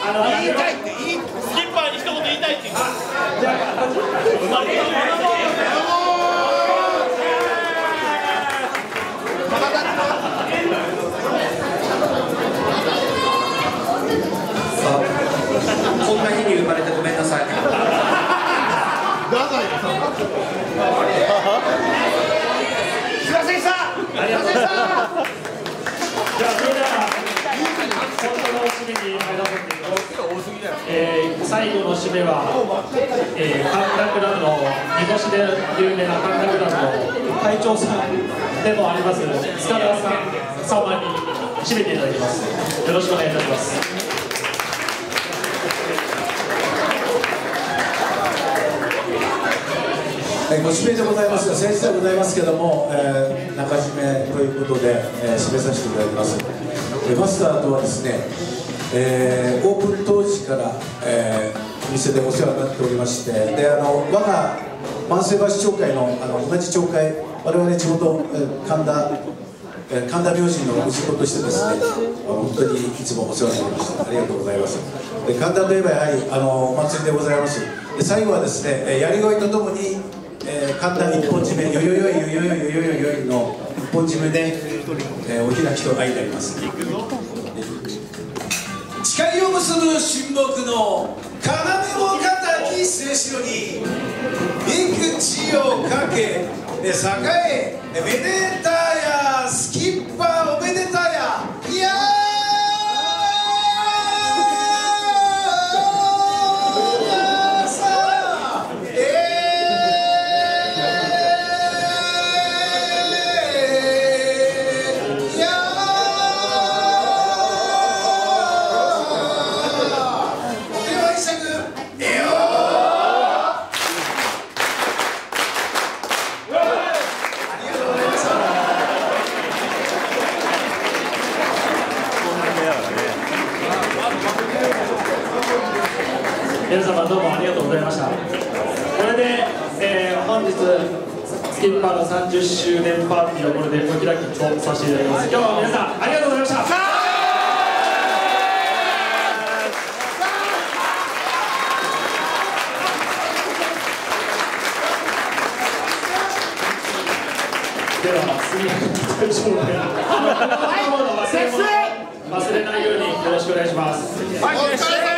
言いたいってスキッパーに一言言いたいって言う。じゃあこんな日に生まれてごめんなさい。 すいませんでした。ありがとうございました。 じゃあそれでは本当の締めに入らせていただきます。最後の締めは、神田クラブの煮干しで有名な神田クラブの会長さんでもあります塚田さん様に締めていただきます。よろしくお願いいたします。 ご指名でございますが、先日でございますけれども、中締めということで、締めさせていただきます。マスターとはですね、オープン当時から、お店でお世話になっておりまして、で我が万世橋町会の同じ町会、我々地元、神田明神の息子としてですね、本当にいつもお世話になりました。ありがとうございます。で神田といえばやはりお祭りでございます。で最後はですね、やり声とともに神田一本締め、よよよいよよよいよよいよいの一本締めで、お開きと相なります。誓いを結ぶ親睦の要も固き末代に幾地をかけ栄えめでたやスキッパーおめでたやいや皆様どうもありがとうございました。これで、本日スキッパーの30周年パーティーをこれでお開きとさせていただきます。今日は皆さんありがとうございました。では次の会場で忘れないようによろしくお願いします。